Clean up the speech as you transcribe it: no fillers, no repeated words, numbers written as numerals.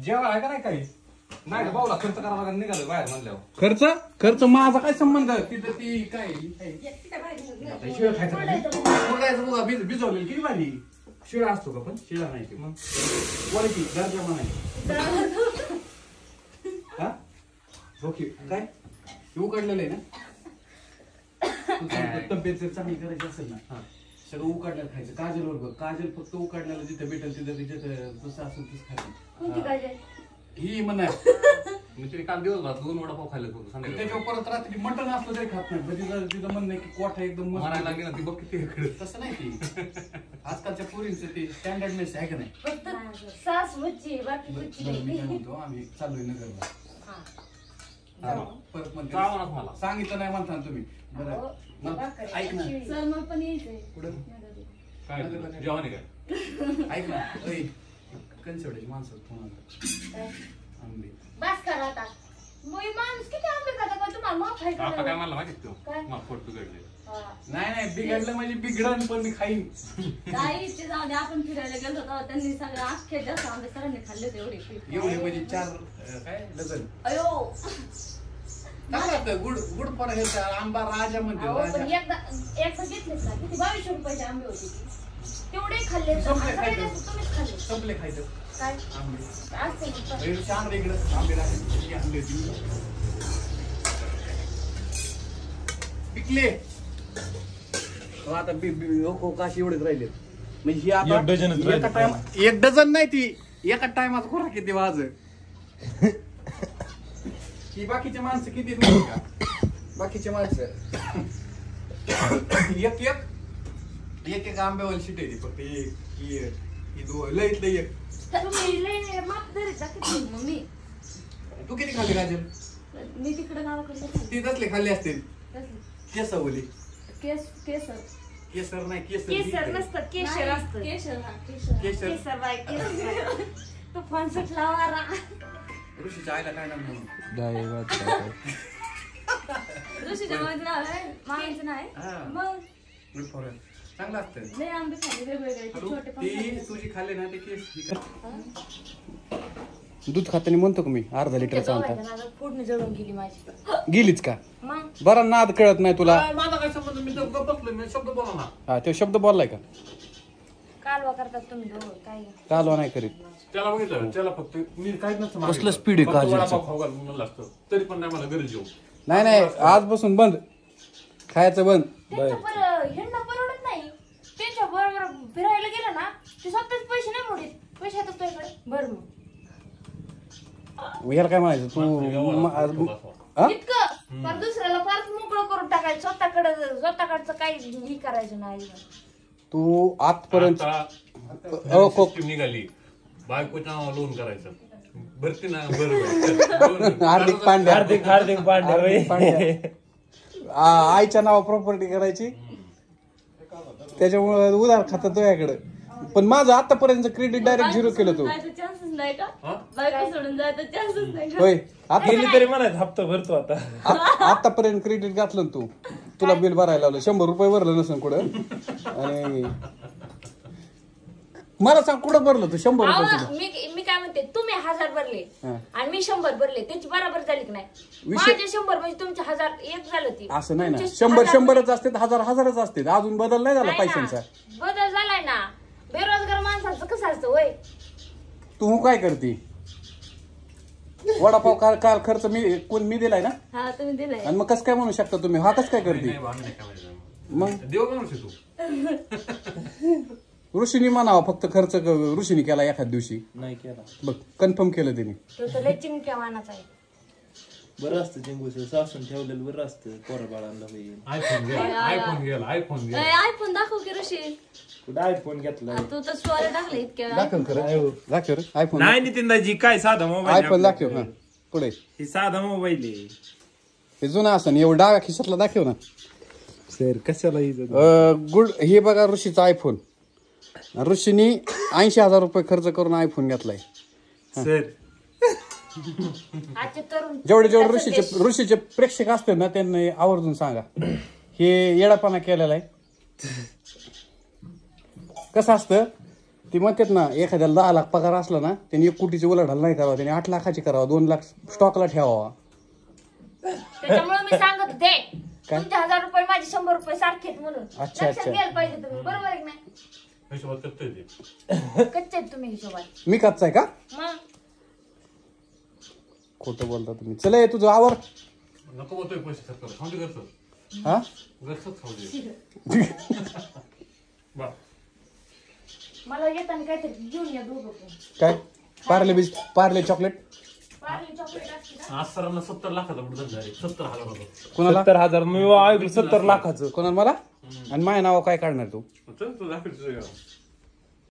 जेव्हा आहे का नाही काही नाही बाबूला खर्च करावा निघालं बाहेर म्हणल्यावर खर्च माझा काय संबंध तिथं ती काय शिळ खायचं बघा भिजवलेली किती भाजी शिळा असतो का पण शिळा नाही ते मग क्वालिटी दर्जा म्हणायची हा ओके काय उकडलेलं आहे ना तब्येत चांगली करायची असेल ना सगळं उकडल्याला खायचं काजल बरोबर काजल फक्त उकडल्याला जिथे भेटेल तिथं तिथे जसं असेल तसं खायचं ही म्हणा मी काल दिवस 2 वडापाव खाल्ले त्याच्यावर परत रात्री मटण असलं तरी खात नाही तिथं म्हणणं आहे की कोठा एकदम म्हणायला लागली ना ती बघ किती तसं नाही ती आजकालच्या पोरींचं ते स्टँडर्डनेस आहे का नाही सास बच्ची बाकी मी काय म्हणतो आम्ही चाललोय नगरला परत म्हणतो मला सांगितलं नाही म्हणता तुम्ही बरं ऐक ना पण यायचंय पुढं काय जेवण आहे काय ऐक ना कन्सर्टाची माणसं फोन आंबे बस करा आता माणूस किती आंबे खाता का तुम्हाला माफ आहे का काय म्हणला माहिती तू मग पोट बिघडले नाही बिघडलं म्हणजे बिघडण पण मी खाईन काही ते जाऊ दे आपण फिरायला गेलो होतो त्यांनी सगळे अख्खे जास्त आंबे सरांनी खाल्ले एवढे म्हणजे 4 काय डझन अयो गुड गुड पर हे आंबा राजा म्हणते एकदा घेतलेच ना किती 2200 रुपयाचे आंबे होते तेवढे खाल्ले तुम्हीच खाल्ले संपले खायचं काय आंबे छान वेगळं आंबे आणले पिकले आता काशी एवढेच राहिले म्हणजे आता 1 डझन नाही ती एका टायमाचा खुराक किती वाज ही बाकीचे माणसं किती का बाकीचे माणसं एक आंब्यावर शिट आहे फक्त लईत लई एक तू किती खाल्ली राजन मी तिकडे गावाकडे ती कसले खाल्ले असतील केसवली केसर केसर नाही केसर नसतं केशर असतं केसर केसर बाय केसर तो फोन सुटला वारा ऋषीच्या आईला काय नाव ऋषीच्या माझं नाव आहे मामाचं नाव आहे मग चांगलं असतं लय आंबे खाल्ले वेगवेगळे छोटे ती तुझी खाल्ले ना ते केस दूध खाताना म्हणतो का मी अर्धा लिटरचा आणता पूर्ण जळून गेली माझी गेलीच का मग बरा नाद कळत नाही तुला माझा काय संबंध मी तर बसलोय मी शब्द बोला ना हा ते शब्द बोललाय का कालवा करतात तुम्ही दोघं काय कालवा नाही करीत त्याला बघितलं त्याला फक्त मी काहीच नसतं कसलं स्पीड आहे काजलचं खाऊ घाल म्हणलं असतं तरी पण नाही मला गरज येऊ नाही आजपासून बंद खायचं बंद ह्यांना परवडत नाही त्यांच्या बरोबर फिरायला गेलं ना ते स्वतःच पैसे नाही मोडीत पैसे येतात तुझ्याकडे बरं मग याला काय म्हणायचं तू इतकं पण दुसऱ्याला फारच मोकळं करून टाकायचं स्वतःकडचं काही करायचं नाही तू आजपर्यंत निघाली बायकोच्या लोन करायचं भरती ना बरोबर हार्दिक पांड्या आईच्या नावा प्रॉपर्टी करायची त्याच्यामुळे उधार खात तुझ्याकडे पण माझं आतापर्यंत क्रेडिट डायरेक्ट 0 केलं तू चान्सेस नाही का बायको सोडून जायचं चान्सेस नाही होय आता तरी म्हणायचं हप्ता भरतो आता आतापर्यंत क्रेडिट घातलं तू तुला बिल भरायला लावलं 100 रुपये भरलं नसेल कुठं आणि मला सांग कुठं भरलं तू 100 रुपये मी काय म्हणते तुम्ही 1000 भरले आणि मी 100 भरले त्याची बरोबर झाली की नाही माझे 100 म्हणजे तुमचे 1000 एक झालं ती असं नाही ना 100 असते 1000 असते अजून बदल नाही झाला पैशांचा बदल झालाय ना बेरोजगार माणसाचं कसं असतं होय तू काय करते वडापाव काल खर्च मी दिलाय ना हा तुम्ही दिलाय आणि मग कसं काय म्हणू शकता तुम्ही हा कसं काय करते मग देव म्हणू शकतो ऋषीनी म्हणावं फक्त खर्च ऋषीनी केला एखाद दिवशी नाही केला बघ कन्फर्म केलं त्याने तो तर लय चिमक्या मानाचा आहे बरं असतं चिंगूचं सासून ठेवलेलं बरं असतं पोरा बाळांना होईल आयफोन दाखव की ऋषी कुठं आयफोन घेतला तू तर स्टोरी टाकले इतक्या दाखव खरं दाखव रे आयफोन नाही नितीनदाजी काय साधा मोबाईल आयफोन दाखव हा पुढे हे साधा मोबाईल आहे हे जुना असं एवढं डाव्या खिशातला दाखव ना सर कशाला गुड हे बघा ऋषीचा आयफोन ऋषीनी 80,000 रुपये खर्च करून आयफोन घेतलाय सर जेवढे ऋषीचे प्रेक्षक असते ना त्यांना आवर्जून सांगा हे येडापणा केलेला आहे कसं असतं ती म्हणतात ना एखाद्याला 10 लाख पगार असला ना त्यांनी 1 कोटीची उलाढाल नाही करावं, त्यांनी 8 लाखाची करावं, 2 लाख स्टॉकला ठेवावा. त्याच्यामुळे मी सांगत होते काय? तुमचे 1000 रुपये माझे 100 रुपये सारखे आहेत म्हणून. अच्छा, लक्षात अच्छा. घ्यायला पाहिजे तुम्ही, बरोबर आहे की नाही? हिशोबात करतोय ते. कच्चे आहेत तुम्ही हिशोबात. मी कच्चा आहे का? मग खोटं बोलता तुम्ही. चला ये तुझं आवर. नको बोलतोय पैसे सरकार खाऊ दे घरचं हा घरचंच खाऊ दे. बा. मला येताना काहीतरी घेऊन या दोघं पण. काय पार्ले चॉकलेट पार्ले चॉकलेट असते ना. आज सरांना 70 लाखाचा बुडत झाले 70,000 रुपये. कोणाला 70,000 मी ऐकलं 70 लाखाचं. कोणाला मला आणि माझ्या नाव काय काढणार तू? चल तू दाखव तुझं गाव.